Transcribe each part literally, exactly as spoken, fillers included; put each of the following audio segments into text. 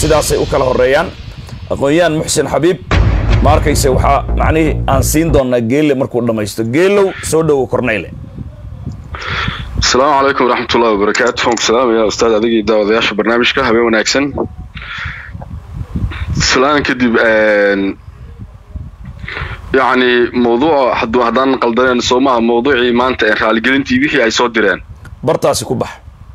sidaasay u kala horeeyaan aqoon-yahan muxsin xabiib ma arkayse waxaa macnihii aan siin doonaa geelle markuu dhammaysto geelow soo dhowo korneyle. السلام عليكم ورحمة الله وبركاته. السلام يا أستاذ أديك داود ياشر برنامجك هبي وناكسن. سلام كدب يعني موضوع حد وحدان قلدان صومها موضوعي ما أنت رالي قلنتي به أي صوت دران. برتاسي كوبح.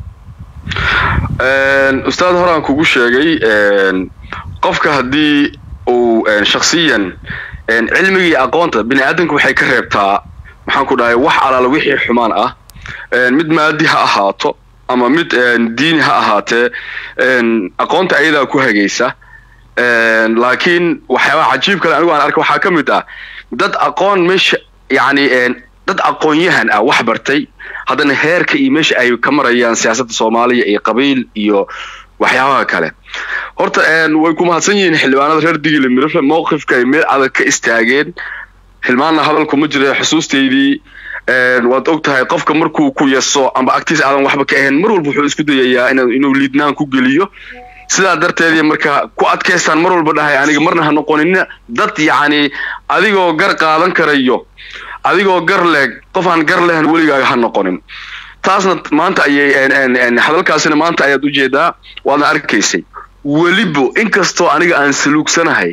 أستاذ هران كوكوش جاي قفك هدي وشخصيا علمي أقونته بني آدمك وحي كرهبتها محاكو داي وح على الوحي حمان أه mid maadi ha ahaato ama mid diin ha ahaatee aqoonta ayada ku hagaysa laakiin waxyaaba cajiib kale anigu aan arko waxa kamid ah dad aqoon meesha yaani dad aqoon-yahan ah wax bartay hadana heerka iyo meesha ay ka marayaan siyaasadda Soomaaliya iyo qabiil iyo waxyaabaha kale horta way ku mahadsan yihiin xildhibaanada reer Digile Mirifle mowqifka ay meel adag ka istaageen xilmaana hadalku ma jiro xusuusteydii waad ogtahay qofka markuu ku yeeso amba activis aadan waxba ka ahayn mar walba wuxuu isku dayayaa inuu liidnaan ku geliyo sidaa darteed marka ku adkeystaan mar walba dhahay aniga marna ha noqonina dad yaani adigoo gar qaadan karayo adigoo gar leeg qof aan gar leeyahay waligaaga ha noqonin taasna maanta ayay hadalkaasina maanta ayaad u jeedaa waad arkaysay walibo inkastoo aniga aan saluugsanahay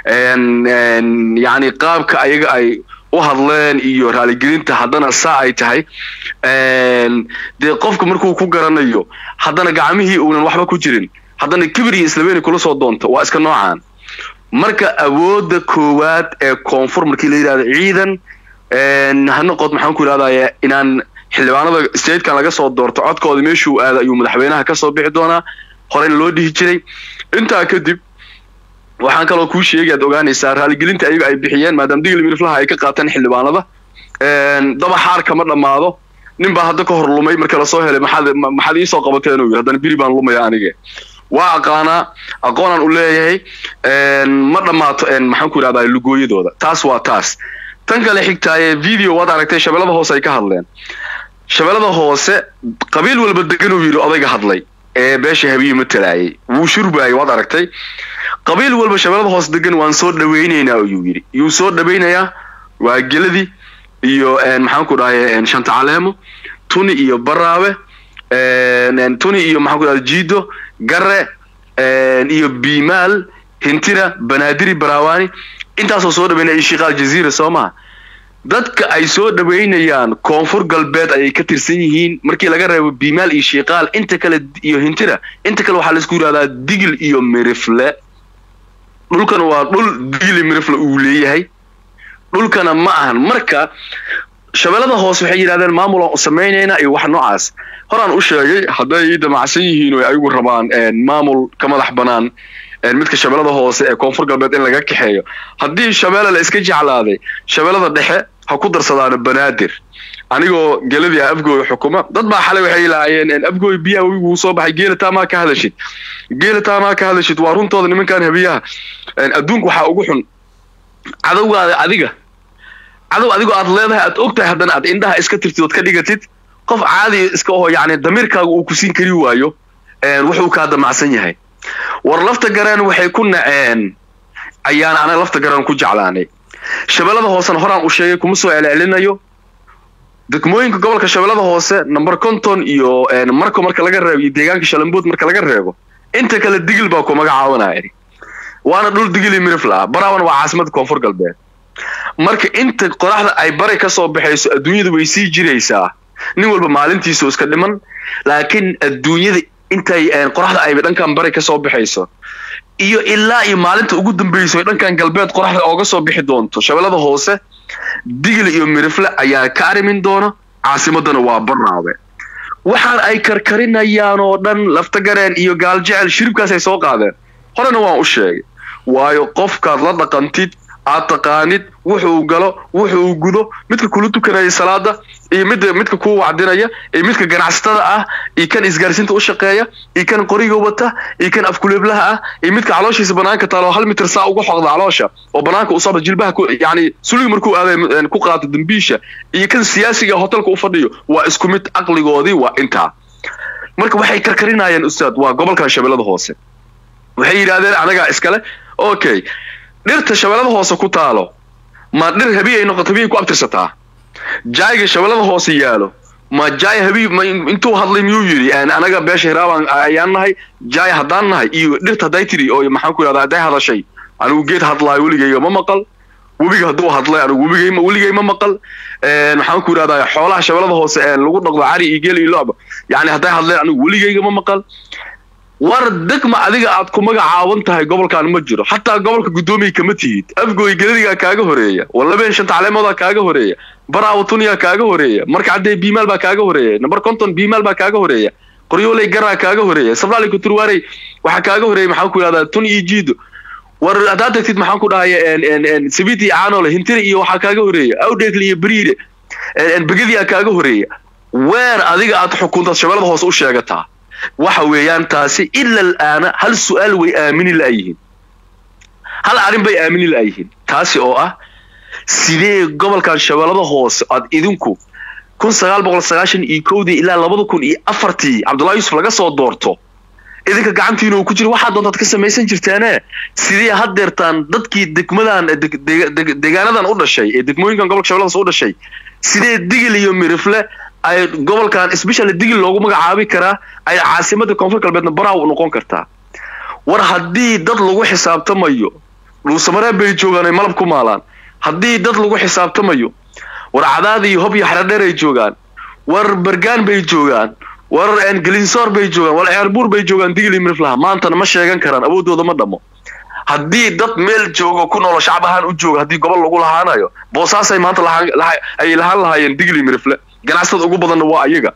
yaani qaabka ayaga ay وهذلين iyo raali gelinta hadana saa ay tahay een de qofku markuu ku garanayo hadana gacmihii uunan waxba ku jirin hadana kibir iyo islaameen kula soo doonto waa iska noocaan marka awooda koowaad ee koonfur markii la yiraahdo ciidan een hana qod maxaan ku yiraahdaa inaan xildhibaanada state-kan laga soo doorto codkooda meeshuu aad ayuu madaxweynaha ka soo bixi doonaa horeen loo dhihi jiray inta kadib waxaan kaloo ku sheegay aad ogaanaysaa raali gelinta ayaga ay bixiyeen maadaama Digile Miriflaha ay ka qaataan xildhibaanada een daba xaar kama dhamaado nin baa hadda ka hor lumay marka la soo helay maxad maxad ii soo qabateen oo hadana biri baan lumay aniga waa aqaana aqoonaan u leeyahay een ma dhamaato een maxaan ku yiraahdaa lugooyadooda taas waa taas tan kale xigtaaye video wada aragtay shabeellada hoose ay ka hadleen shabeellada hoose qabiil walba degan oo yiri odayga hadlay ee beesha habiye matalaayay wuu shurbaay wada aragtay qabiil walba shabeellada hoos degan waan soo dhaweyneynaa oo yiri yuu soo dhaweynayaa waa geladii iyo een maxaan ku dhahay een shanta caleemo tuni iyo baraawe een tuni iyo maxaan ku dhahay jiido garre een iyo biimaal hintira banaadiri baraawani intaas oo soo dhaweynay shiiqaal jaziira Soomaa dadka ay soo dhaweynayaan koonfur galbeed ay ka tirsan yihiin markii laga reebo biimaal iyo shiiqaal inta kale iyo hintira inta kale waxa la isku yiraahdaa Digil iyo Mirifle dhulkan waa dhul Digile Mirifle uu leeyahay dhulkana ma ahan marka shabeellada hoose waxay yiraahdeen maamul oo sameeynayna iyo wax noocaas horaan u sheegay haday damacsan yihiin oo ay ugu rabaan een maamul ka madax banaan een midka shabeellada hoose ee koonfur galbeed in laga kaxeeyo hadii shabeelle la iska jeclaaday shabeellada dhexe ha ku darsadaan banaadir anigoo geladii afgooy xukuma dad baa xalay waxay laayeen in afgooy biyaha uu soo baxay geelata ma ka hadashid geelata ma ka hadashid waa runtooda nimankan habiyaha een adduunku waxa ugu xun cadawgaada adiga cadow adigu aad leedahay aad ogtahay hadana aad indhaha iska tirtid ka dhigatid qof caadi iska oo yaani damirkaagu uu ku siin kari waayo een wuxuu ka damacsan yahay war lafta garaan waxay ku naceen ayaan ana lafta garaan ku jeclaanay shabeellada hoose horaan u sheegay kuma soo celcelinayo degmooyinka gobolka shabeellada hoose number konton iyo een marka marka laga reebo deegaanka Shalambood marka laga reebo inta kale Digil baa ku magacaabanaayay waana dhul Digile Mirifle baraawan waa caasimada koonfur galbeed marka inta qoraxda ay bari ka soo baxayso adduunyadu way sii jireysaa nin walba maalintiisa iska dhiman laakiin adduunyada intay qoraxda ay dhankan bari ka soo baxayso iyo ilaa iyo maalinta ugu dambeysay dhankan galbeed qoraxda ooga soo bixi doonto shabeellada hoose Digile iyo Mirifle ayaa ka arimin doona caasimadana waa Baraawe waxaan ay karkarinayaan oo dhan lafta gareen iyo gaal jecel shiribkaas ay soo qaadeen horena waan u sheegay waayo qofka la dhaqantid aad taqaanid wuxuu galo wuxuu gudo midka kula tukanaya salaada iyo mid midka ku wacdinaya iyo midka ganacsatada ah iyo kan isgaarsiinta u shaqeeya iyo kan qoriga wata iyo kan afkuleeblaha ah iyo midka calooshiisa banaanka taalo hal mitir saa ugu xoqda caloosha oo banaanka u soo jilbaha ku yaani suliga markuu aaday ku qaato dambiisha iyo kan siyaasiga hotelka u fadhiyo waa isku mid aqligoodii waa inta marka waxay karkarinayaan ustaad waa gobolka shabeellada hoose waxay yiraahdeen anaga iskale okay dhirta shabeelada hoose ku taalo ma dhir habi ay noqoto habi ku abtirsataa jaayga shabeelada hoose yaalo ma jaay habi intuu hadlay miyuu yiri aan anaga beesha hiraabaan ayaan nahay jaay hadaan nahay iyo dhirta daytiri oo maxaan ku yiraahdaa day hadashay anigu geed hadlaay waligayga ma maqal wabiga haduu hadlay anigu wabigay ma waligay ma maqal een maxaan ku yiraahdaa xoolaha shabeelada hoose ee lagu dhaqdo cari iyo geel iyo loob yaani haday hadlay anigu waligayga ma maqal war degma adiga aad ku magacaaban tahay gobolkan ma jiro hatta gobolka gudoomiye kama tihid afgooy galadiga kaaga horeeya wala been shanta caleemada kaaga horeeya baraawo tuniya kaaga horeeya marka caday biimaal ba kaaga horeeya number konton biimaal ba kaaga horeeya qoryoolay garaa kaaga horeeya sablaali ku turwaaray waxa kaaga horeeya maxaan ku yiraahdaa tun iyo jiido war hadaad tagtid maxaan ku dhahay en en en sibiti aanole hintiri iyo waxa kaaga horeeya awdheekli iyo bariire en bagadiya kaaga horeeya weer adiga aad xukunta shabeelada hoose u sheegataa waxa weeyaan taasi illa al-aana hal su'aal way aamini laayihiin hal arin bay aamini laayihiin taasi oo ah sidee gobolkan shabeelada hoose aad idinku kun sagaal boqol sagaashan iyo kow ilaa laba kun iyo afar Cabdullaahi Yuusuf laga soo doorto idinka gacantiina uu ku jiro waxa doontaad ka sameeysan jirtaan sidee hadeertaan dadkii degmadan deegaanadan u dhashay ee degmooyinkan gobolka shabeelada hoose u dhashay sidee digil iyo mirifle ay gobolkan especially digil loogu magacaabi karaa ay caasimada koonfur galbeedna baraaw noqon kartaa war hadii dad lagu xisaabtamayo dhuusamare bay joogaan ay malab ku maalaan hadii dad lagu xisaabtamayo war cadaad iyo hob iyo xaradheer ay joogaan war bargaan bay joogaan war aan glinsoor bay joogaan wal ceerbuur bay joogaan digil iyo miriflaha maanta ma sheegan karaan awoodooda ma dhamo hadii dad meel joogo ku nool shacab ahaan u jooga hadii gobol lagu lahaanayo boosaas ay maanta ay lahaan lahaayeen digil iyo mirifle ganacsatada ugu badan waa ayaga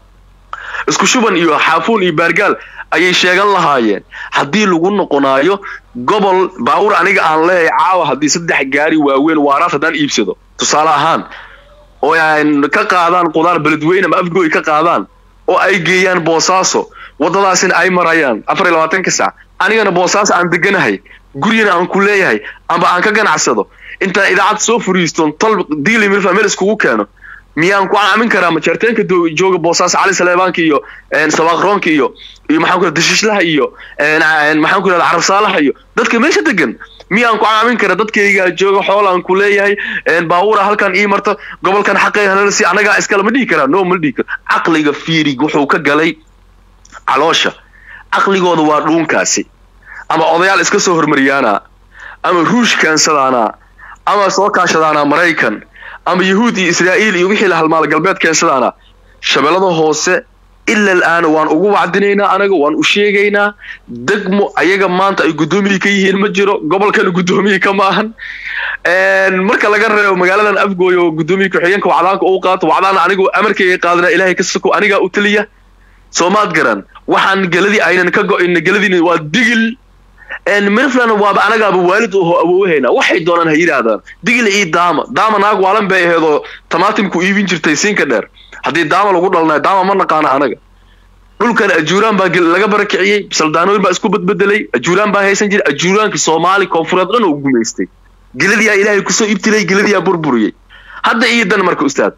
isku shuban iyo xaafuun iyo baargaal ayay sheegan lahaayeen hadii lagu noqonaayo gobol baawur aniga aan leeyahay caawa hadii saddex gaari waaweyn waaraas hadaan iibsado tusaale ahaan oo ay ka qaadaan qudaar beledweyne ama afgooy ka qaadaan oo ay geeyaan boosaaso wadadaasina ay marayaan afar iyo labaatan saac anigana boosaas aan deganahay guriyana aan ku leeyahay amba aan ka ganacsado inta idaacad soo furiisto tal diili mirfa meel iskugu keeno miyaan ku aamin karaa ma jarteenka jooga boosaas cali saleebaanka iyo een sawaaqroonka iyo iyo maxaan ku dashishlaha iyo een maxaan ku leeyahay carab saalax iyo dadka meesha degan miyaan ku aamin karaa dadkayga jooga xoolaan ku leeyahay een baawura halkan ii marto gobolkan xaqeeyna si anaga iskala ma dhigi karaa no ma dhigi karo aqliga fiiri wuxuu ka galay caloosha aqligooda waa dhuunkaasi ama odayaal iska soo hormariyana ama ruush kansadaana ama soo kaashadaana Mareykan ama Yahuudi Israa'iil iyo wixii la halmaal galbeed kansadaana shabeelada hoose illa al-aan waan ugu wacdinaynaa anaga waan u sheegaynaa degmo ayaga maanta ay gudoomiye ka yihiin ma jiro gobolkan gudoomiye ka maahan een marka laga reebo magaaladan afgooyo gudoomiye ku xigeenka wacdaanka uu qaato wacdaan anigu amarkayga qaadana Ilaahay ka sako aniga u taliya Soomaad garan waxaan galadii aynan ka go'in galadii waa digil een mirflana waa anaga aba waalid oo awooheena waxay doonaan hayiraadaan digil ii daama daama naag waalan bay aheedo tamaatimku iibin jirtay siinka dheer hadii daama lagu dhalnaa daama ma naqaan anaga dhulkan ajuuraan baa laga barakiciyay saldaanooyin baa isku badbedelay ajuuraan baa haysan jiray ajuuraanka Soomaali koonfureed dhan uu gumeystay galadii Ilaahay ku soo ibtilay galadii burburiyay hadda ii dan marka ustaad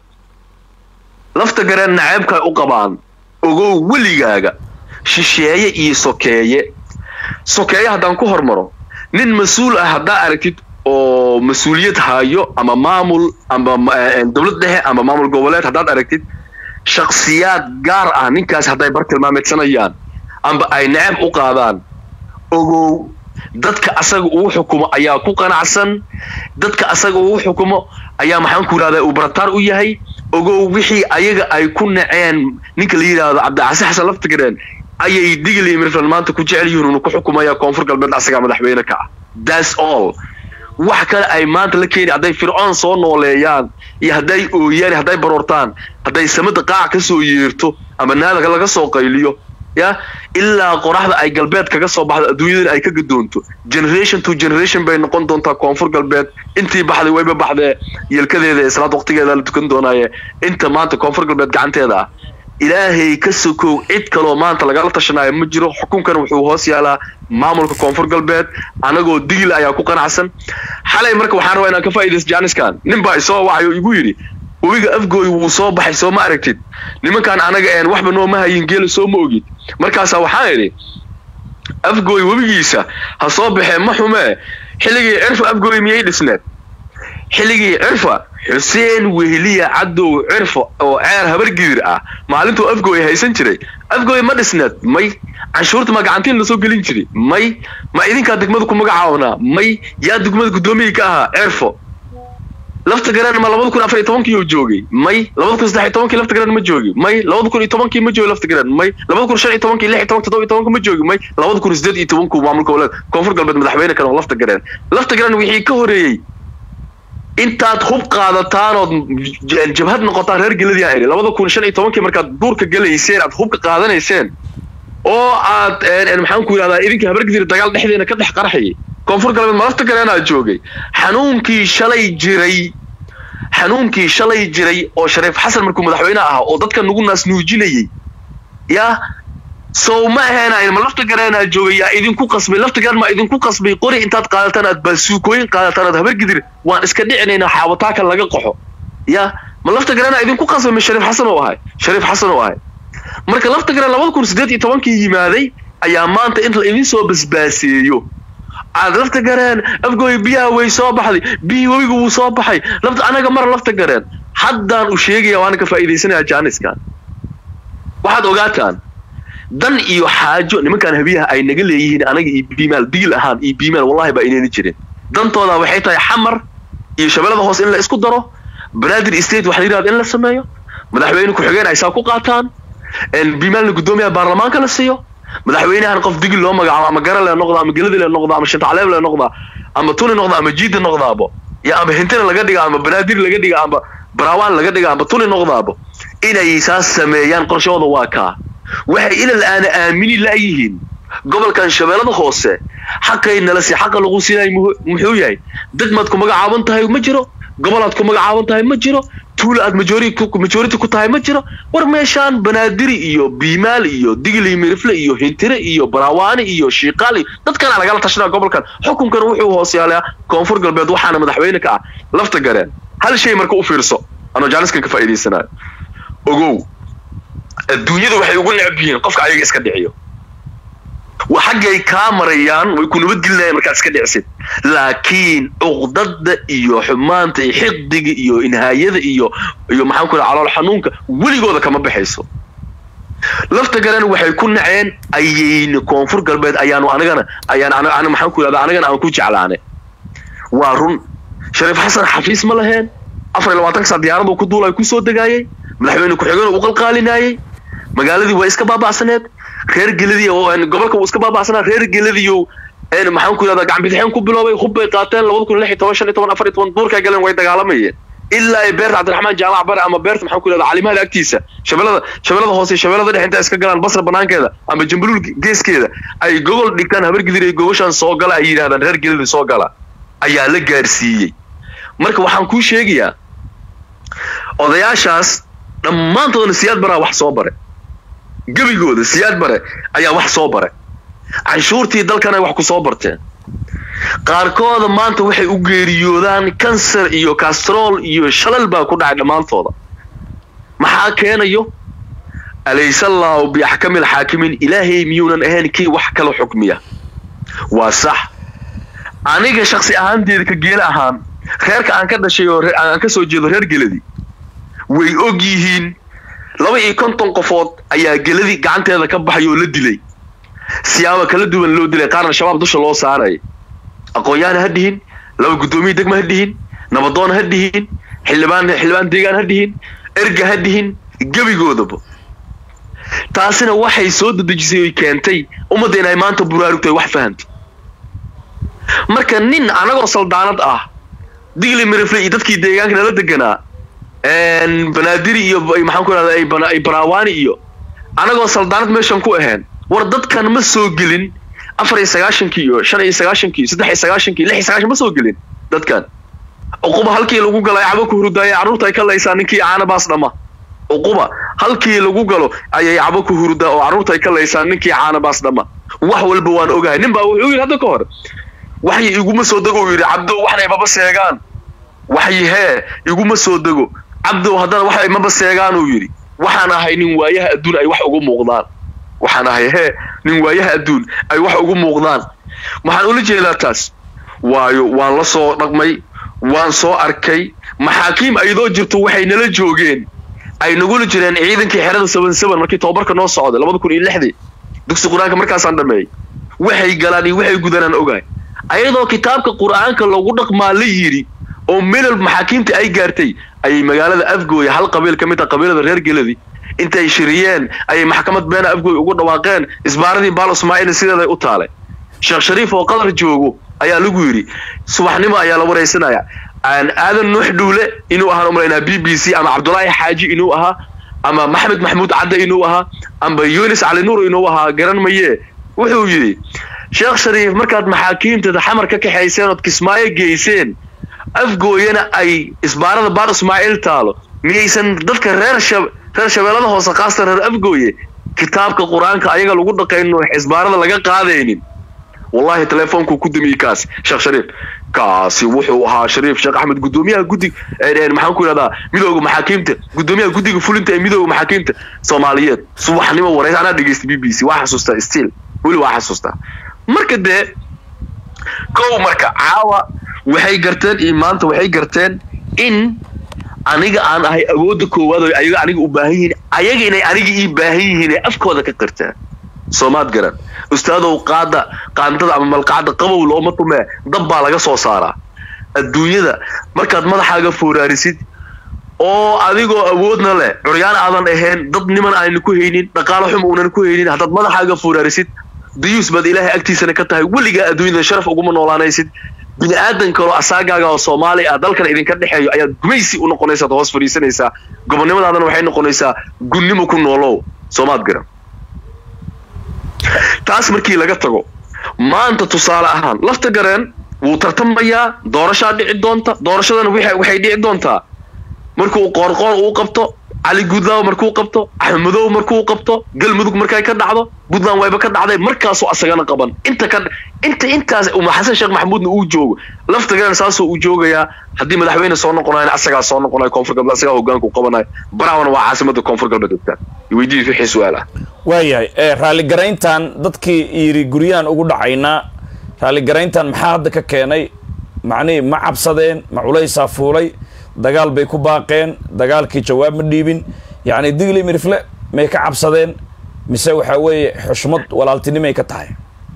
lafta garan naceebka u qabaan ogo waligaaga shisheeye iyo sokeeye sokeeye hadaan ku hormaro nin mas'uul ah hadaa aragtid oo mas'uuliyad haayo ama maamul ama dawlad dhexe ama maamul goboleed hadaad aragtid shakhsiyaad gaar ah ninkaas haday bartilmaameedsanayaan amba ay naab u qaadaan ogo dadka asaga uu xukumo ayaa ku qanacsan dadka asaga uu xukumo ayaa maxaan ku raadayay uu barataar u yahay ogo wixii ayaga ay ku naceen ninka la yiraahdo Cabdicasiis Xasan Laftigreen ayay digli mirfan maanta ku jecel yihiin inuu ku xukumayo koonfur galbeed asaga madaxweyne ka that's all wax kale ay maanta la keenay haday fircoon soo nooleeyaan iyo haday ooyaan haday baroortaan haday samada qaac ka soo yeerto ama naalaga laga soo qayliyo ya illa qoraxda ay galbeed kaga soo baxdo adduunyada ay ka gadoonto generation to generation bay noqon doontaa koonfur galbeed intii baxday wayba baxday yelkadeeda islaad waqtigeeda la tukan doonaaye inta maanta koonfur galbeed gacanteeda Ilaahay ka sokow cid kale maanta laga la tashanayo ma jiro xukunkan wuxuu hoos yaalaa maamulka koonfur galbeed anagoo digil ayaa ku qanacsan xalay marka waxaan rabaa inaan ka faa'iideysto Jaaniskan nin baa soo wacayo igu yiri wabiga afgooy wuu soo baxay soo ma aragtid nimankan anaga een waxba noo ma hayin geel soo ma ogid markaas waxaan yiri afgooy webigiisa ha soo baxee ma xume xilligii cirfa afgooy miyay dhisneed xilligii cirfa xuseen weheliya cadow cirfa oo ceer habar gidir ah maalintuu afgooy haysan jiray afgooy ma dhisneed may canshuurta ma gacantiin la soo gelin jiray may ma idinka degmada ku magacaawna may yaa degmada gudoomiye ka ah cirfo lafta garan ma laba kun afar iyo toban kii joogay may laba kun saddex iyo toban kii lafta garan ma joogay may laba kun iyo toban kii ma joogay lafta garan may laba kun shan iyo toban kii lix iyo toban toddoba iyo toban ma joogay may laba kun siddeed iyo toban kii maamulka walaal koonfur galbeed madaxweyne kan lafta garan lafta garan wixii ka horeeyay intaad hub qaadataan oo jabhad noqotaan reer Galadi ay laba kun shan iyo toban kii markaad duurka galeyseen aad hubka qaadanayseen oo aad een maxaan ku yiraahdaa idinka habar gidir dagaal dhexdeena ka dhex qarxay koonfur galbeed ma lafta garan aad joogay xanuunkii shalay jiray xanuunkii shalay jiray oo Shariif Xasan markuu madaxweyne ahaa oo dadka nugu naas nuujinayay ya soo ma ahayn ay ma lafta garan aad joogay yaa idinku qasbay lafta garan ma idinku qasbay qori intaad qaadataan aad baasuukooyin qaadataan aad habar gidir waan iska dhicinayna xaawataaka laga qaxo ya ma lafta garan aad idinku qasbay Shariif Xasan oo ahay Shariif Xasan oo ahay marka lafta garan laba kun siddeed iyo toban kii yimaaday ayaa maanta inta idin soo basbaaseeyo aad lafta garan afgooy biyaha way soo baxday biyi webigu wuu soo baxay lafta anaga mar lafta garan haddaan u sheegaya waan ka faa'iideysanayaa jaaniskan waxaad ogaataan dan iyo xaajo nimankan habiyaha ay naga leeyihiin anaga iyo biimaal diil ahaan iyo biimaal wallahi ba inayna jirin dantooda waxay tahay xamar iyo shabeellada hoos in la isku daro banaadir state waxa yiraahdo in la sameeyo madaxweyne ku xigeen ay saa ku qaataan in biimaalna gudoomiyaha baarlamaanka la siiyo madaxweynahan qof digil loo magacaabo ama garal la noqdo ama galadi la noqdo ama shantacleeb la noqdo ama tuni noqdo ama jiid noqdaabo ya ama hintina laga dhigo ama banaadir laga dhigo ama barawaan laga dhigo ama tuni noqdaabo inay saas sameeyaan qorshooda waa ka waxay ila aan aamini laayihiin gobolkan shabeellada hoose xaqayna la si xaq lagu siinay muxuu yahay degmad ku magacaaban tahay ma jiro gobolaad ku magacaaban tahay ma jiro tuula aad majority ku majority ku tahay ma jiro war meeshaan banaadiri iyo biimaal iyo digli mirifle iyo hintire iyo barawaani iyo shiiqali dadkan laga la tashanaa gobolkan xukunkan wuxuu hoos yaalaa koonfur galbeed waxaana madaxweyne ka ah lafta gareen hal shay marka u fiirso ano jaaniska ka faa'iideysanayo ogow adduunyadu waxay ugu necbiin qofka ayaga iska dhiciyo waxay ka marayaan way ku nabad gelinayaan marka iska dhicsid laakiin uqdada iyo xumaanta iyo xiqdiga iyo inhaayada iyo iyo maxaan ku calool xanuunka waligooda kama baxayso lafta garan waxay ku naceen ayeen koonfur galbeed ayaanu anagana ayaan ana maxaan ku yiraahdaa anagana aan ku jeclaanay waa run Shariif Xasan xafiis ma laheen afar iyo labaatan saac diyaaradu ku duulay ku soo dagaayay madaxweyne ku xigeen uu qalqaalinayay magaaladii way iska baabacsaneed reer Galadi oo aan gobolka uu iska baabacsanaa reer Galadi oo een maxaan ku yiraahdaa gacan bidixeen ku biloobay hub bay qaateen laba kun lix iyo toban shan iyo toban afar iyo toban duurka galeen way dagaalamayeen ilaa ay beer Cabdiraxmaan Jaamac bar ama beerta maxaan ku yiraahdaa calimaha agtiisa shabeellada shabeellada hoose shabeellada dhexe inta iska galaan basra banaankeeda ama jambuluul geeskeeda ay gobol dhigtaan habar gidir ay goboshan soo gala ay yiraahdaan reer Galadi soo gala ayaa la gaarsiiyay marka waxaan ku sheegayaa odayaashaas dhammaantoodna siyaad bara wax soo bare gabigooda siyaad bare ayaa wax soo bare canshuurtii dalkan ay wax ku soo barteen qaarkooda maanta waxay u geeriyoodaan kansar iyo kastrol iyo shalal baa ku dhacay dhamaantooda maxaa keenayo alaysa allahu bi ahkamil hakimin ilaahi miyuunan ahayn kii wax kala xukmiya waa sax aniga shakhsi ahaanteeda ka geel ahaan reerka aan ka dhashay oo aan ka soo jeedo reer Galadi way og yihiin laba iyo konton qofood ayaa Galadi gacanteeda ka baxay oo la dilay siyaabo kala duwan loo dilay qaarna shabaab dusha loo saaray aqoon-yahan hadhiin laba gudoomiye degmo hadhiin nabadoon hadhiin xildhibaan xildhibaan deegaan hadhiin erga hadhiin gabigoodaba taasina waxay soo dadajisay oo keentay ummadda inay maanta buraarugtay wax fahanto marka nin anagoo saldaanad ah digli mirifle iyo dadkii deegaanka la deganaa een banaadiri iyo maxaan ku raadayay ay barawaani iyo anagoo saldaanad meeshan ku ahayn war dadkan ma soo gelin afar iyo sagaashan iyo shan iyo sagaashan iyo saddex iyo sagaashan iyo lix iyo sagaashan ma soo gelin dadkan uquba halkii lagu galay cabo ku hurdaayay carruurta ay ka leeysan ninkii aana baas dhama uquba halkii lagu galo ayay cabo ku hurdaa oo carruurta ay ka leeysan ninkii aana baas dhama wax walba waan ogahay nin baa wuxuu yiri hadda ka hor waxay iguma soo dago yiri cabdo waxay maba seegaan waxay hee iguma soo dago cabdo haddana waxay maba seegaan uu yiri waxaan ahay nin waayaha adduun ay wax ugu muuqdaan waxaan ahay hee nin waayaha adduun ay wax ugu muuqdaan waxaan ula jeedaa taas waayo waan la soo dhaqmay waan soo arkay maxaakiim ayadoo jirto waxay nala joogeen ay nagula jireen ciidankii xerada seven seven markii tababarka noo socday laba kun iyo lix dugsi quraanka markaasaan dhameeyay waxay galaan iyo waxay gudanaan ogaay ayadoo kitaabka quraanka lagu dhaqmaa la yiri oo meel maxaakiimta ay gaartay ay magaalada Afgooy hal qabiil kamid ah qabiilada reer Galadi intay shiriyeen ay maxkamad been Afgooy ugu dhawaaqeen isbaaradii Baal Ismaaciil sideeday u taalay Sheekh Shariif oo qadar joogo ayaa lagu yiri subaxnimo ayaa la wareysanaya aan aadan nuux dhuule inuu ahaan umaleynaa B B C ama Cabdullaahi Xaaji inuu ahaa ama Maxamed Maxmuud Cadde inuu ahaa ama Yunis Cali Nuur inuu ahaa garan maye wuxuu yiri Sheekh Shariif markaad maxaakiimta xamar ka kaxayseen oo Kismaayo geyseen Afgooyana ay isbaarada Baal Ismaaciil taalo miyaysan dadka reer shab reer shabeellada hoose qaastan reer Afgooye kitaabka quraanka ayaga lagu dhaqayno isbaarada laga qaadaynin والله تليفونكو كدمي كاس شيخ شريف كاسي وحو ها شريف شيخ احمد قدوميها قدي يعني maxaan ku yiraahdaa midowga maxaakiimta gudoomiyaha gudiga fulinta ee midowga maxaakiimta Soomaaliyeed subaxnimo wareys ana dhageystay B B C waxa xasuusta still wali waxa xasuusta marka de koow marka caawa waxay garteen iimaanta waxay garteen in aniga aan ahay awood koowaad oo ayaga aniga u baahan yihiin ayaga inay aniga ii baahan yihiin afkooda ka qirtaan Soomaad garan ustaadow qaada qaantada ama malqacada qabow looma tume dab baa laga soo saaraa adduunyada markaad madaxaaga foorarisid oo adigoo awoodna leh curyaan aadan ahayn dad niman aan ku haynin dhaqaale xum uunan ku haynin hadaad madaxaaga foorarisid diyus bad ilaahay agtiisana ka tahay waliga adduunyada sharaf ugu noolaanaysid bini aadan kale asaagaaga oo Soomaali ah dalkan idin ka dhaxeeyo ayaad gumaysi u noqonaysaa hoos fariisanaysaa gobonimadaadana waxay noqonaysaa gunnimo ku noolow Soomaad garan taas markii laga tago maanta tusaale ahaan lafta gareen wuu tartamayaa doorasho dhici doonta doorashadana waxay waxay dhici doontaa markuu qoorqoor uu qabto Ali Gudlaaw markuu qabto Axmedow markuu qabto Galmudug markay ka dhacdo Puntland wayba ka dhacday markaas oo asagana qaban inta ka inta intaas uma Xasan Sheekh Maxamuudna uu joogo lafta gareen saasoo uu joogaya hadii madaxweyne soo noqonayna asaga soo noqonay koonfur galbeed asaga hoggaanka u qabanay Brown waa caasimada koonfur galbeed dadka weydii fi su'aalaha waayahay ee raali garayntan dadkii yiri guriyaan ugu dhacayna raali garayntan maxaa hadda ka keenay macnii ma cabsadeen ma culaysa fuulay dagaal bay ku baaqeen dagaalkii jawaab ma dhiibin yaani digli mirfle may ka cabsadeen mise waxa weeye xushmad walaaltinimay ka tahay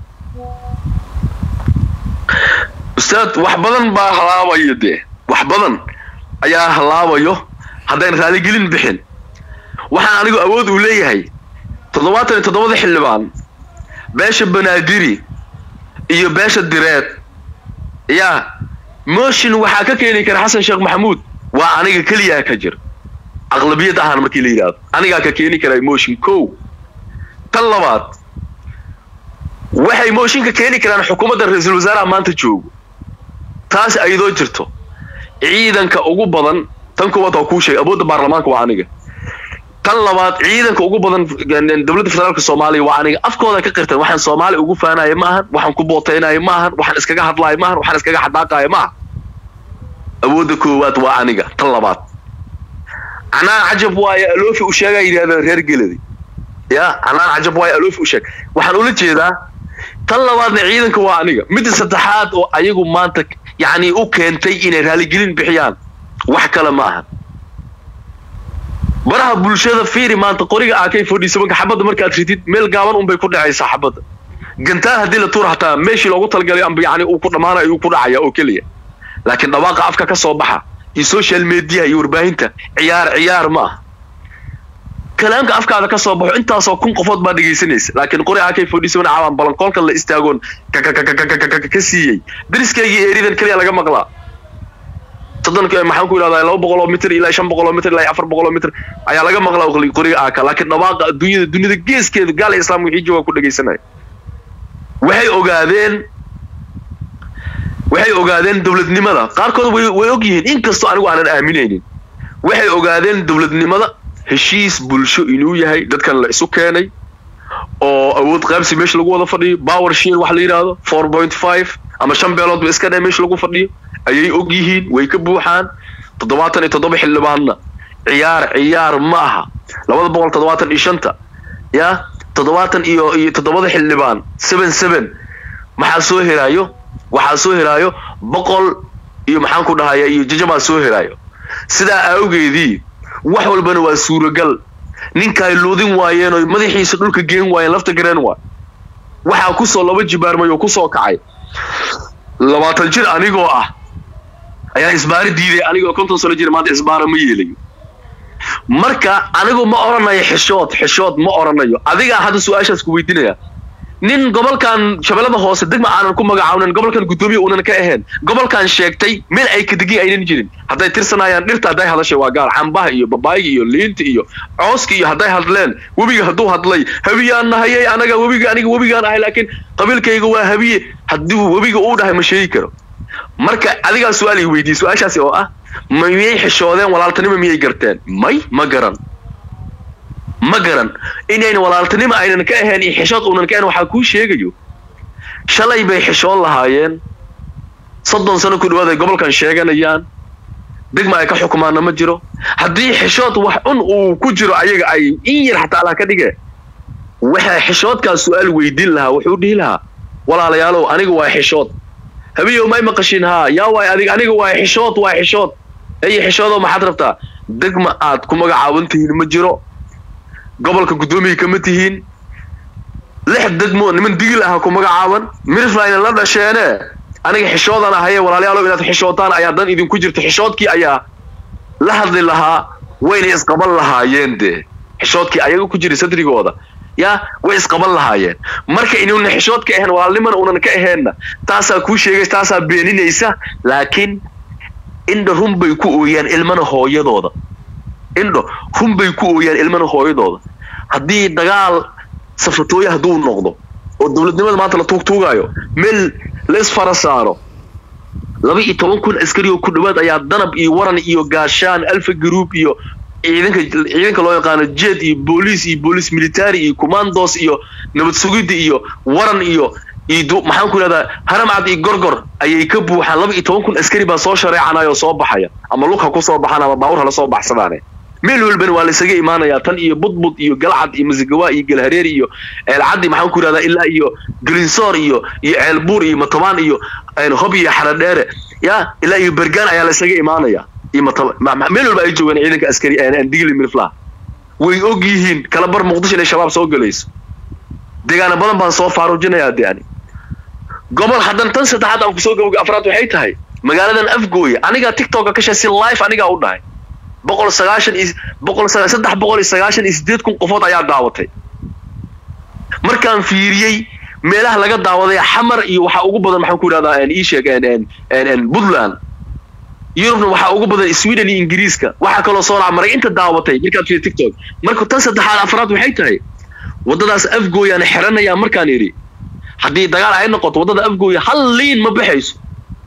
ustaad wax badan baa halaabayo de wax badan ayaa halaabayo hadaan raali gelin bixin waxaan anigu awood u leeyahay toddobaatan iyo toddoba xildhibaan beesha Banaadiri iyo beesha Direed ya motion waxa ka keenay kara Xasan Sheekh Maxamuud waa aniga kaliya ka jir aqlabiyad ahaan markii la yiraahdo aniga ka keenay kara motion ko tan labaad waxay motion ka keenay karaan xukuumadda ra'iisul wasaaraha maanta joogo taas ayadoo jirto ciidanka ugu badan tan koowaad oo ku sheegay awoodda baarlamaanka waa aniga tan labaad ciidanka ugu badan dawladda federaalka Soomaaliya waa aniga afkooda ka qirtay waxaan Soomaali ugu faanayo ma ahan waxaan ku booteynayo ma ahan waxaan iskaga hadlayo ma ahan waxaan iskaga xadaaqayo ma awoodda koowaad waa aniga tan labaad ana ajab waayo aloofi u sheegay yiraahdo reer Galadi ya ana ajab waayo aloofi u sheeg waxaan ula jeedaa tan labaadna ciidanka waa aniga mid saddexaad oo ayagu maanta yaani u keentay inay raali gelin bixiyaan wax kale ma ahan baraha bulshada fiiri maanta qoriga A K forty-seven ka xabada marka aad ridid meel gaaban un bay ku dhacaysaa xabada gantaar hadii la tuur hataa meeshii loogu talgalay amba yaani uu ku dhamaanayo uu ku dhacaya oo kaliya laakiin dhawaaqa afka ka soo baxa iyo social media iyo warbaahinta ciyaar ciyaar ma kalaamka afkaada ka soo baxo intaas oo kun qofood baa dhageysanaysa laakiin qori A K forty-seven caawan balan kolka la istaagoon ka ka ka ka siiyay dariskayga eeridan kaliya laga maqlaa toddobaadka maxaan ku yiraahdaa laba boqol oo mitir ilaa shan boqol oo mitir ilaa afar boqol oo mitir ayaa laga maqlaa qoriga A K laakiin dhawaaqa adduunyada dunida geeskeeda gaal islaam wixii jooga ku dhageysanay waxay ogaadeen waxay ogaadeen dawladnimada qaarkood way way og yihiin inkastoo anigu aanan aaminaynin waxay ogaadeen dawladnimada heshiis bulsho inuu yahay dadkan la isu keenay oo awood qaybsi meesha lagu wada fadhiyo power share wax la yiraahdo four point five ama shan beelood ba iska meesha lagu fadhiyo ayay og yihiin way ka buuxaan toddobaatan iyo toddoba xildhibaanna ciyaar ciyaar ma aha laba boqol toddobaatan iyo shan ya toddobaatan iyo iyo toddobada xildhibaan seven seven maxaa soo helaayo waxaa soo helaayo boqol iyo maxaan ku dhahayaa iyo jajama soo helaayo sidaa awgeedii wax walbana waa suuragal ninka ay loodin waayeen oo madaxiisa dhulka geen waayeen lafta gareen waa waxa ku soo laba jibaarmay oo ku soo kacay labaatan jir anigoo ah ayaa isbaari diiday anigoo konton sano jir maanta isbaara ma yeelayo marka anigu ma oranayo xishood xishood ma oranayo adiga hadda su'aashaas ku weydiinaya nin gobolkan shabeellada hoose degma aanan ku magacaawnan gobolkan gudoomiye uunan ka ahayn gobolkan sheegtay meel ay ka degin aynan jirin hadday tirsanayaan dhirta hadday hadashay waa gaar cambaha iyo babaayga iyo liinta iyo cooska iyo hadday hadleen webiga hadduu hadlay habiyaan nahayay anaga webiga aniga webigaan ahay laakiin qabiilkayga waa habiye hadduu webiga uu dhahay ma sheegi karo marka adigaa su'aal ay weydiiyey su'aashaasi oo ah ma miyay xishoodeen walaaltanimo miyay garteen may ma garan ma garan inayna walaaltanimo aynan ka ahayn iyo xishood uunan ka ahayn waxaa kuu sheegayo shalay bay xishoon lahaayeen soddon sano ku dhawaad ay gobolkan sheeganayaan degma ay ka xukumaana ma jiro haddii xishood wax un uu ku jiro ayaga ay in yar xataa allah ka dhige waxa xishoodkaas su'aal weydiin lahaa wuxuu dhihi lahaa walaalayaalow aniga waa xishood habiyow may maqashin haa yaa waay adiga aniga waa xishood waa xishood ay xishoodo maxaad rabtaa degma aad ku magacaabantihiin ma jiro gobolka gudoomiye kama tihiin lix degmo niman digil ah ku magacaaban mirfayna la dhasheene aniga xishoodan ahaye walaalayaal inaad xishootaan ayaa dan idin ku jirta xishoodkii ayaa la hadli lahaa wayna isqaban lahaayeen de xishoodkii ayaga ku jiray sadrigooda ya way isqaban lahaayeen marka inuu xishoodka ahayn walaalniman uunan ka ahaynna taasaa ku sheegay taasaa beeninaysa laakiin indho runbay ku ooyaan ilmana hooyadooda indho runbay ku ooyaan ilmana hooyadooda haddii dagaal safatooya hadduu noqdo oo dowladnimada maanta la tuugtuugayo meel la isfara saaro laba iyo toban kun askari oo ku dhawaad ayaa danab iyo waran iyo gaashaan alfa group iyo ciidanka ciidanka loo yaqaan jet iyo police iyo police military iyo commandos iyo nabad sugidda iyo waran iyo iyo maxaan ku leedahay haramcad iyo gorgor ayay ka buuxaan laba iyo toban kun askari baa soo shareecanayo soo baxaya ama lugha ku soo baxana ama baawur la soo baxsadaan meel walba waa la isaga imaanaya tan iyo budbud iyo galcad iyo masigawa iyo galhareer iyo eelcadi maxaan ku leedahay ilaa iyo glinsoor iyo iyo ceelbuur iyo matobaan iyo hob iyo xaradheere ya ilaa iyo bergaan ayaa la isaga imaanaya meel walba ay joogaan ciidanka askari aan digli mirfla way og yihiin kala bar muqdisho inay shabaab soo galayso deegaana badan baan soo faarujinayaa deani gobol hadan tan saddexaad aan ku soo gabagay afraad waxay tahay magaaladan afgooya aniga tiktok ka shaqsi live aniga u dhahay boqol sagaashan is boqol saddex boqol sagaashan is sideed kun qofood ayaa daawatay markaan fiiriyay meelaha laga daawaday xamar iyo waxa ugu badan maxaan ku yiraahdaa aan ii sheegeen een een Puntland Europe waxa ugu badan Sweden iyo Ingiriiska waxa kale oo soo raacay inta daawatay markaad fiir TikTok marka tan saddexaad afraad waxay tahay wadadaas afgooyaan xiranaya markaan yiri hadii dagaal ay noqoto wadada afgooya hal liin ma baxayso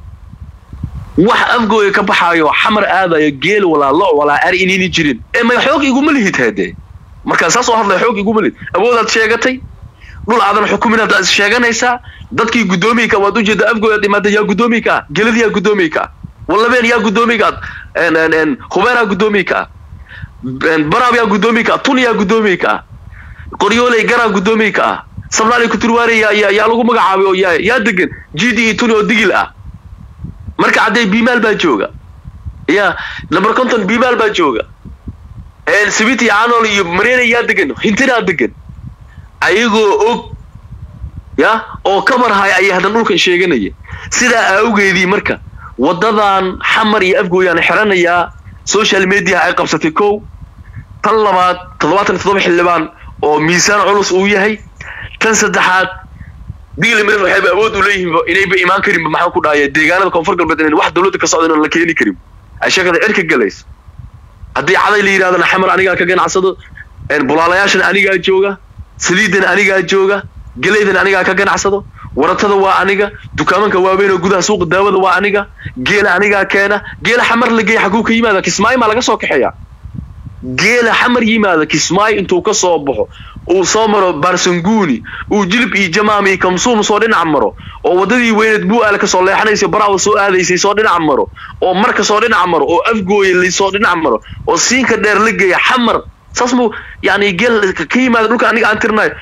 wax afgooya ka baxayo xamar aadayo geel wala lo wala ari inii jirin ee ma xoog igu malihid hade marka saas oo hadlay xoog igu malihid awoodaad sheegatay dhul aadan xukuminaad sheeganaysa dadkii gudoomiyaha waad u jeeda afgooya dhimaada yaa gudoomiyaha geladiya gudoomiyaha والله يا قدومي قاد ان ان ان خبيرة قدومي كا براب يا قدومي كا توني يا قدومي كا قريولي قرا قدومي كا صبلالي كترواري يا يا يا لغو مقعابي يا يا دقن جيدي توني ودقل اه مركا عدي بيمال باجوغا يا لما كنتن بيمال باجوغا ان سبيتي عانولي مريني يا دقن هنتنا دقن ايغو اوك يا او كمر هاي اي هذا نولكن شيغانية سيدا اوغيدي مركا wadadan xamar iyo afgooyaan xiranaya social media ay qabsatay kow tan labaad toddobaatan iyo toddoba xildhibaan oo miisaan culus uu yahay tan saddexaad digli meel waxay awood u leeyihiin inay ba iimaan karin maxaa ku dhacay deegaanada koonfur galbeed in wax dawladda ka socdo in la keeni karin ay shaqada cirka galays hadii caday la yiraahdo xamar aniga ka ganacsado een bulaalayaashan aniga jooga saliidan aniga jooga galeedan aniga ka ganacsado waratada waa aniga dukaamanka waaweyn oo gudaha suuq daawada waa aniga geela aniga keena geela xamar la geey xaguu ka yimaada kismaay ma laga soo kaxeeya geela xamar yimaada kismaay intuu ka soo baxo oo soo maro Barsanguni oo jilib iyo jamaami kamsuum soo dhinac maro oo wadadii weyneed buu aal ka soo leexanaysa baraaw soo aadaysay soo dhinac maro oo marka soo dhinac maro oo afgooy li soo dhinac maro oo siinka dheer la geey xamar sasmu yaani geel ka yimaada dhulka aniga aan tirnay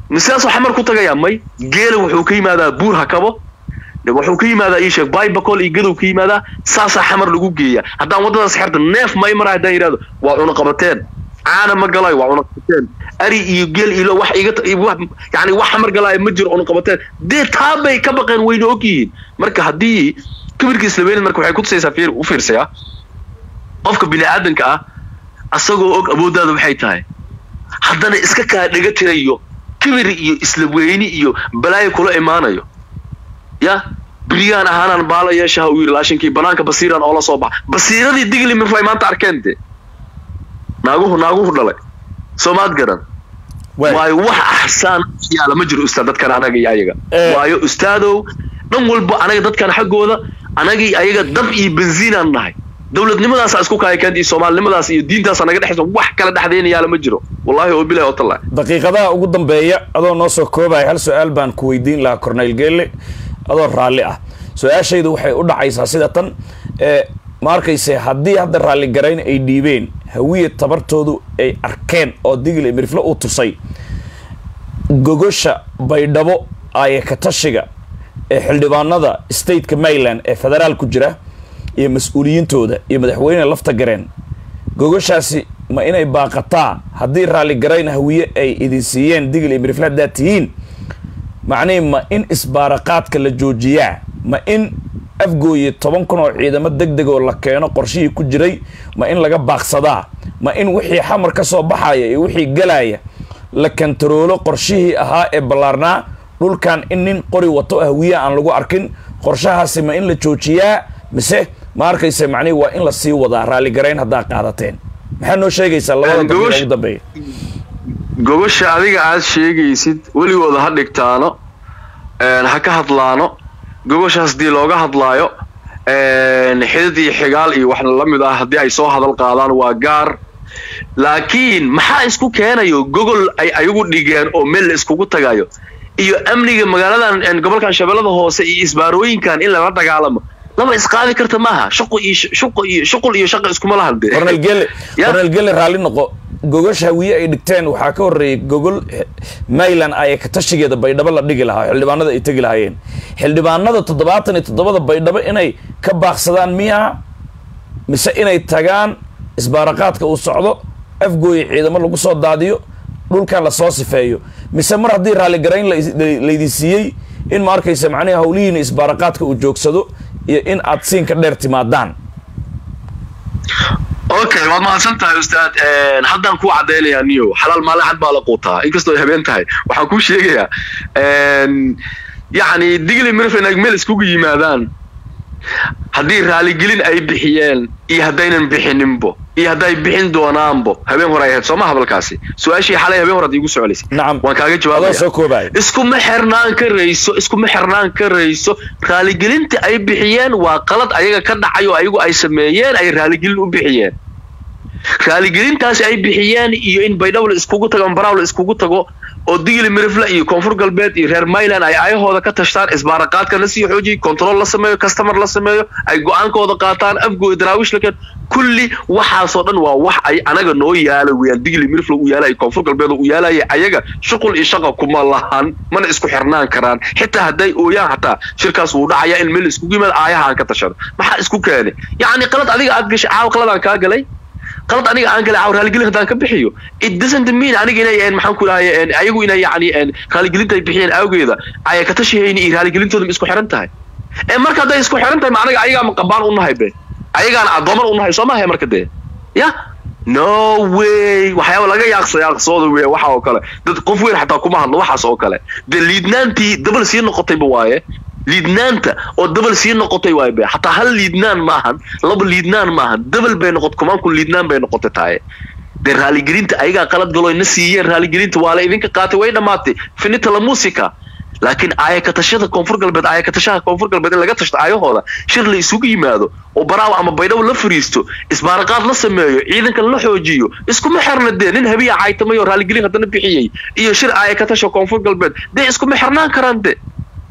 misaas waxa mar ku tagaya may geela wuxuu ka yimaadaa buur hakabo wuxuu ka yimaadaa ii sheeg bay bakol iyo gadow ka yimaadaa saasa xamar lagu geeya haddaan wadadaas xirta neef may mar haddaan yiraahdo waa una qabateen caana ma galay waa una qabateen ari iyo geel ilo wax iga yani wax xamar galay ma jiro una qabateen dee taabay ka baqeen wayna ogyihiin marka haddii kibirka islaamiyada marka waxay ku tusaysaa fiir u fiirsaya qofka bini aadanka ah asagoo og awoodaada waxay tahay haddana iska kaa dhiga tirayo kibir iyo isla weyni iyo balaayo kula imaanayo ya بريان أهانان بالا يشها ويرلاشين كي بنانك بصيران الله صباح بصيرة دي دقلي من فايمان تاركنتي ناقوه ناقوه دلك سومات قرن واي وح أحسان يا لما جرو أستاذ كان أنا جي أيجا واي أستاذه نقول ب أنا جد كان حقه هذا أنا جي أيجا دفع بنزين النهاي دولة لماذا سأسكوك هاي كانت الصومال لماذا الدين تاس أنا قد أحس وح كلا دحدين يا لما جرو والله هو بلا وطلع دقيقة ده قدام بيا هذا نص كوبا هل سؤال بان كويدين لا كورنيل جيلي adoo raalli ah su'aashaydu waxay u dhacaysaa sida tan ee ma arkayse haddii hadda raalli garayn ay dhiibeen hawiye tabartoodu ay arkeen oo digle mirflo u tusay gogosha baydhabo ay ka tashiga ee xildhibaanada state-ka Maryland ee federaal ku jira iyo mas'uuliyintooda iyo madaxweyne lafta gareen gogoshaasi ma inay baaqataa haddii raalli garayn hawiye ay idin siiyeen digle mirflo daatihiin معني ما إن إسبارقات كلا جوجيا ما إن أفجوي طبعا كنا عيدا دق دق ولا كأنه قرشي كجري ما إن لقى باخصدا ما إن وحي حمر كسو بحايا وحي جلايا لكن ترولو قرشي أها إبلارنا دول كان إنن قري وطو هوية عن لقو أركن قرشها سما إن لجوجيا مسه ما أركي سمعني وإن لسي وضع رالي جرين هدا قادتين محنو شيء يسال الله دبي gobasha adiga aad sheegaysid waligood ha dhigtaano een ha ka hadlaano gobashaas dii looga hadlaayo een xididii xigaal iyo wax la mid ah hadii ay soo hadal qaadaan waa gaar laakiin maxaa isku keenayo gogol ay ayagu dhigeen oo meel iskugu tagayo iyo amniga magaaladan een gobolkan shabeellada hoose iyo isbaarooyinkan in la dagaalamo lama isqaadi karta maaha shaqo iyo shaqo iyo shaqo iyo shaqo isku ma lahan de Colonel Gelle Colonel Gelle raali noqo gogosha hawiye ay dhigteen waxa ka horeeyay gogol Maryland ay ka tashigeeda baydhabo la dhigi lahaa xildhibaanada ay tagi lahaayeen xildhibaanada toddobaatan iyo toddoba baydhabo inay ka baaqsadaan miya mise inay tagaan isbaaraqaadka uu socdo afgooy ciidamo lagu soo daadiyo dhulkan la soo sifeeyo mise mar haddii raali garayn la idin siiyey in ma arkaysa macnaha hawlihiin isbaaraqaadka uu joogsado iyo in aad siin ka dheer timaadaan اوكي ما ما سنتها استاذ ان حدان كو عديليا نيو حلال ما لعد بالا قوتا انكستو هبين tahay waxa ku sheegaya een yani digli mirfin ay meel isku yimaadaan hadii raali gelin ay bixiyeen iyo hadaynan bixininbo iyo haday bixin doonaanbo habeen hore ay soo ma hadalkaasi su'aashii xalay habeen hore igu socodisay waan kaaga jawaabay isku ma xirnaan ka reeyso isku ma xirnaan ka reeyso raali gelinta ay bixiyeen waa qalad ayaga ka dhacayo ayagu ay sameeyeen ay raali gelin u bixiyeen raali gelintaas ay bixiyeen iyo in baydhabo iskugu tago baraawlo iskugu tago oo digli mirifla iyo koonfur galbeed iyo reer Maryland ay ayahooda ka tashtaan isbaaraqaadka la sii xoojiyo control la sameeyo customer la sameeyo ay go'aankooda qaataan afgooy daraawish lakan kulli waxa soo dhan waa wax ay anaga noo yaalo weeyaan digli mirifla u yaalay koonfur galbeed u yaalay ayaga shaqul iyo shaqo kuma lahan mana isku xirnaan karaan xitaa haday ooyaan hataa shirkaas uu dhacaya in meel isku yimaad ayaha ka tashado maxaa isku keenay yaani qalad adiga aad gashay caaw qaladan ka galay qalad aniga aan kala raali gelin hadaan ka bixiyo it doesn't mean aniga inay aan maxaan ku leeyahay ayagu inay yaani raali gelinta ay bixiyeen awgeeda ay ka tashiyeen in raali gelintooda isku xiran tahay ee marka haday isku xiran tahay macnaha ayaga ma qabaan u nahay be ayagaan adoomar u nahay Soomaaliya marka de ya no way waxa laga yaaqsay yaaqsooda way waxa oo kale dad qof weyn xataa kuma hadlo waxaas oo kale de liidnaantii double sii noqotay waaye liidnaanta oo double sii noqotay way bay hatta hal liidnaan ma ahan laba liidnaan ma ahan double bay noqot kumaan ku liidnaan bay noqotay taay de raali gelinta ayaga qalad galo in siiyeen raali gelinta waa la idinka qaatay way dhamaatay finita la musiika laakiin ay ka tashada koonfur galbeed ay ka tashada koonfur galbeed in laga tashto ayahooda shir la isugu yimaado oo baraaw ama baydhabo la fariisto isbaaraqaad la sameeyo ciidanka la xoojiyo isku ma xirna de nin habiya caaytamayo raali gelin hadana bixiyay iyo shir ay ka tasho koonfur galbeed de isku ma xirnaan karaan de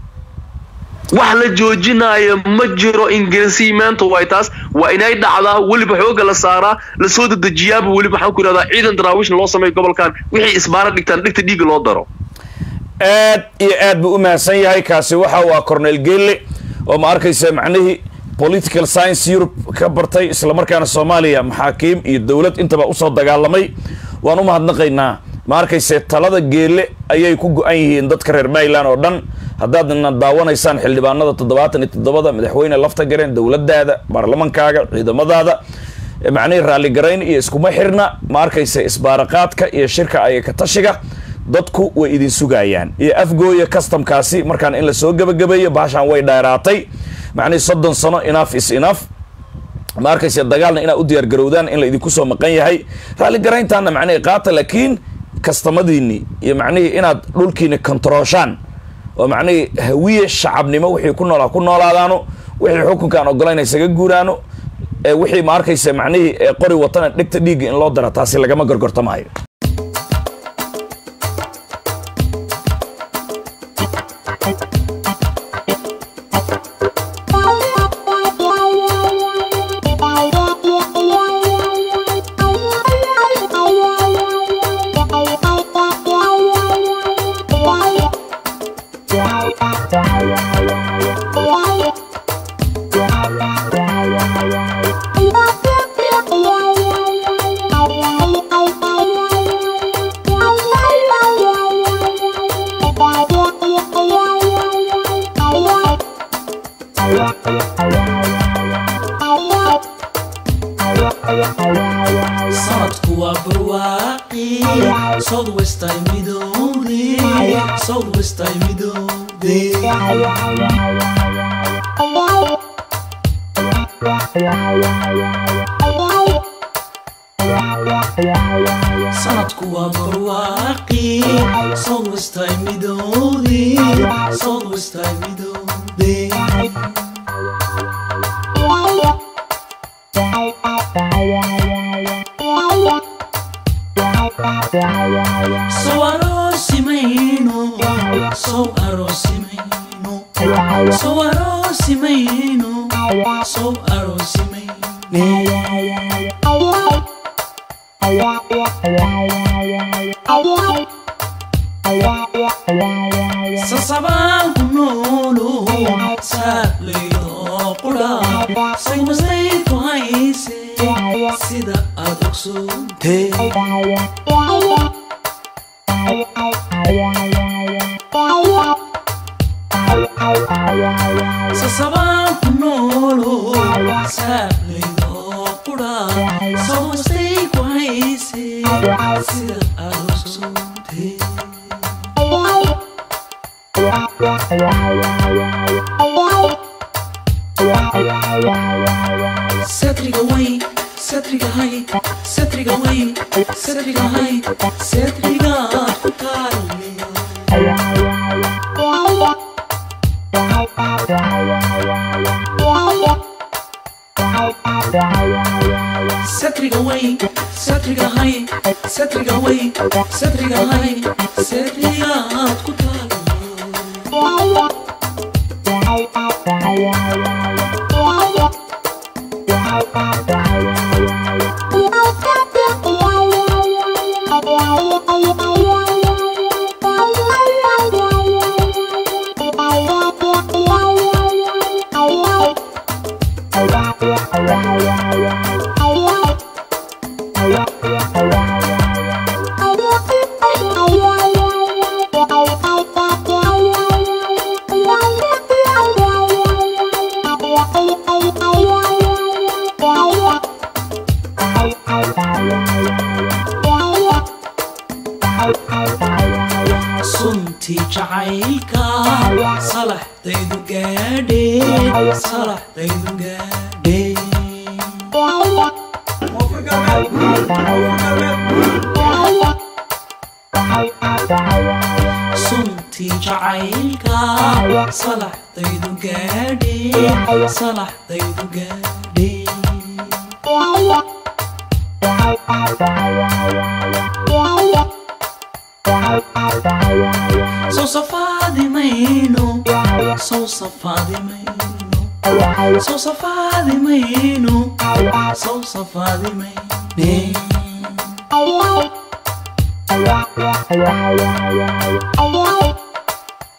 wax la joojinayo ma jiro ingiriisiimaanta way taas waa inay dhacdaa waliba xooga la saaraa la soo dejiyaaba waliba waxaan ku yiraahdaa ciidan daraawish loo sameeyo gobolkan wixii isbaara dhigtaan dhigta dhiig loo daro aad iyo aad buu u mahadsan yahay kaasi waxa waa Cornel Gelle oo ma arkaysa macnaheedu political science Europe ka bartay isla markaana Soomaaliya maxaakiim iyo dawlad intaba u soo dagaalamay waan u mahadnaqaynaa ma arkaysa talada Gelle ayay ku go'an yihiin dadka reer Maryland oo dhan haddaadna daawanaysaan xildhibaanada toddobaatan iyo toddoba madaxweyne lafta gareen dawladdaada baarlamaankaaga ciidamadaada macnaheedu raali garayn iyo iskuma xirna ma arkaysa isbaaraqaadka iyo shirka ay ka tashiga dadku way idin sugayaan iyo afgooya customkaasi markaan in la soo gabagabeeyo baashan way dheeraatay macnaheedu soddon sano enough is enough ma arkaysa dagaalna ina u diyaar garowdaan in la idin ku soo maqan yahay raali garayntaana macnaheedu qaata laakiin kastamadiini iyo macnaheedu inaad dhulkiina controlshaan oo macnaheedu hawiye shacabnimo wixii ku noolaa ku noolaadaano wixii xukunkan ogolayn isaga guuraano ee wixii ma arkaysa macnaheedu qori watana dhigta dhiig in loo dara taasi lagama gorgortamaayo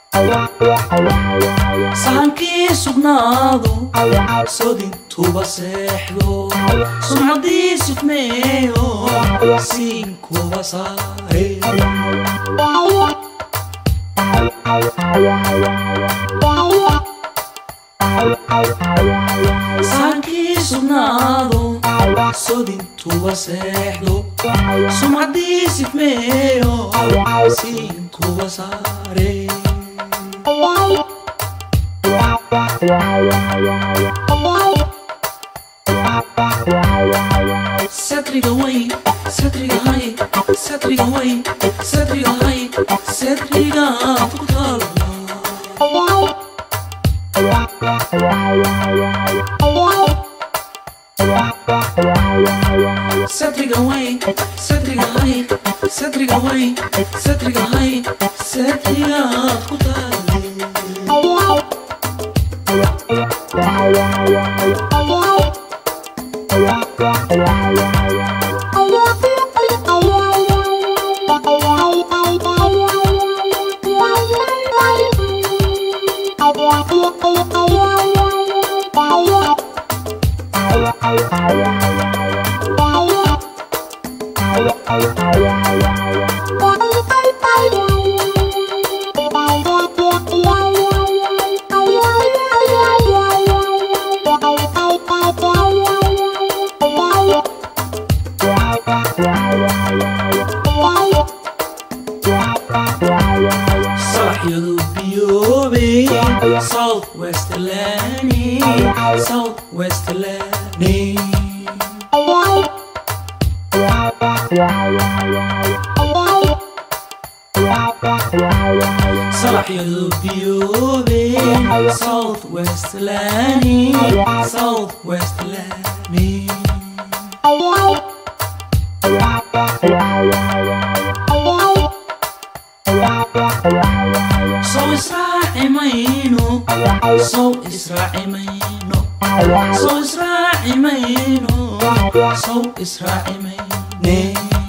sahankii sugnaado sodintuba seexdo sumcadii sifmeeyo siinkuba saare sahankii sugnaado sodintuba seexdo sumcadii sifmeeyo siinkuba saare satriga way satriga hay satriga way satriga hay satriga ku taala satriga way satriga hay satriga way satriga hay satriga ku taala South West Lani, South West Lani. صلاح يذوبي South West Lani, South West Lani. So Isra'i mayno, so Isra'i mayno, so Isra'i mayno, so Isra'i mayne.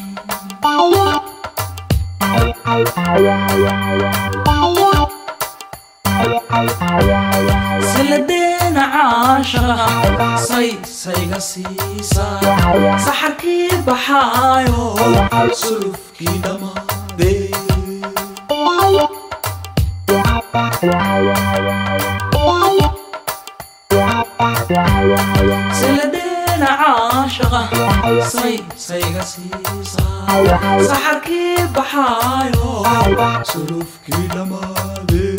سلدينا عاشرة صي صيغة سيسا سحركي بحايو سلوفكي دمادي سلدينا عاشقة صي صيغة سيسا سحركي بحايو سلوفكي دمادي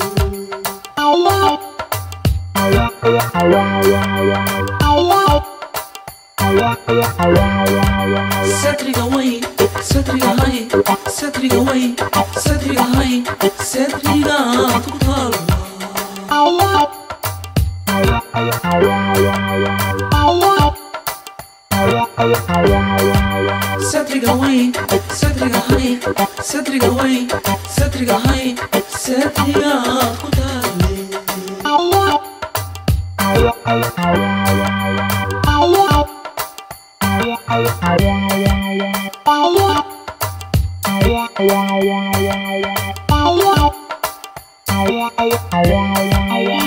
ستريغا وي ستريغا هاي ستريغا وي ستريغا هاي ستريغا تقطر ستريغا وي ستريغا هاي ستريغا وي ستريغا هاي ستريغا تقطر Yeah.